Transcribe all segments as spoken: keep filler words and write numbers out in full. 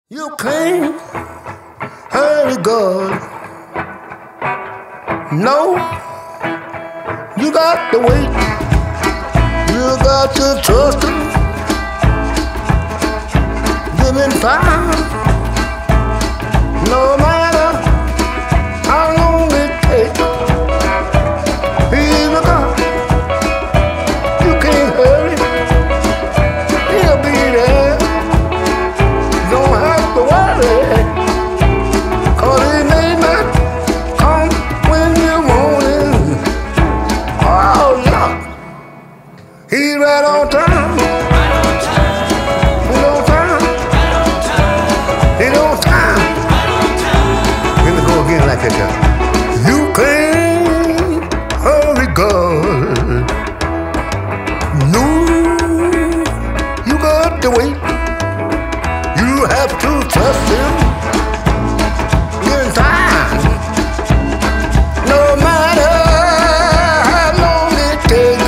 You can't hurry God. No, you got to wait. You got to trust Him. Give Him time. No matter how long it takes. He's a God. You can't hurry. He'll be there. Don't have to worry, 'cause He may not come when you want Him. Oh, Lord, He's right on time. Right on time. He's on time. Right on time. He's on time. Right on time. Let me go again like that. You can't hurry God. No, you got to wait. You have to trust Him in time. No matter how long it takes.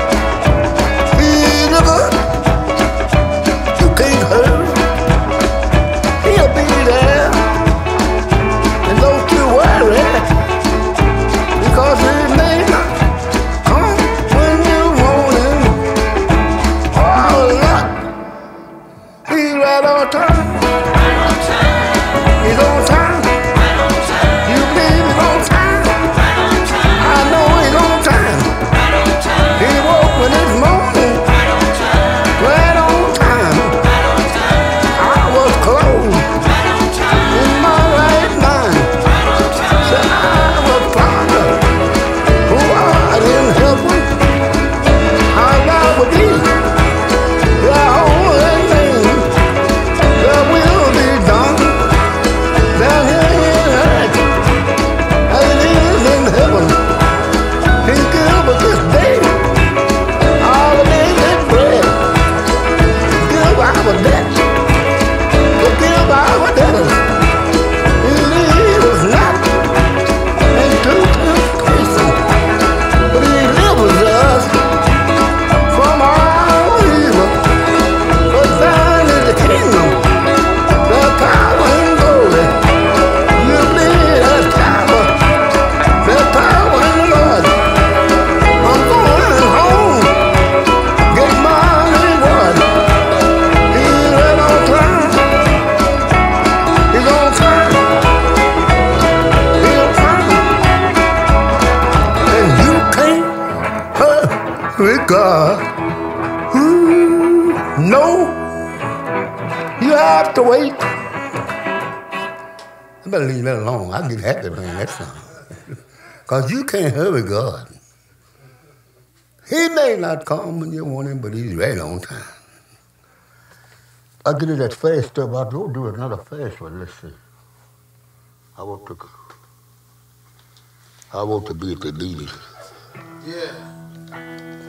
He's a good. You can't hurry. He'll be there. And don't you worry, because He may not come when you want Him. Oh, Lord, He's right on time. Right on time. He's on time. Right on time. You believe He's on time? Right on time. I know He's on time. Right on time. He woke me this morning Right on time. right on time. Right on time. I was closed Right on time. in my right mind. Right on time. Said I was Father who art in heaven. Hallowed would be Thy holy name. Thy will be done down here in earth as it is in heaven. He give us this day all the daily bread. Give our debts. Forgive our debtors. And lead us not into temptation, but He delivers us from all evil. For thine is the kingdom, the power and glory. You lead us, power, the power and glory. I'm going home, get my reward. He's right on time. He's on time. He's on time. And you can't hurry God. Ooh, no, you have to wait. I better leave that alone. I'll get happy playing that song. Because you can't hurry God. He may not come when you want Him, but He's right on time. I'll get to that fast stuff. I'll go do another fast one. Let's see. I want to, I want to be at the leaders. Yeah.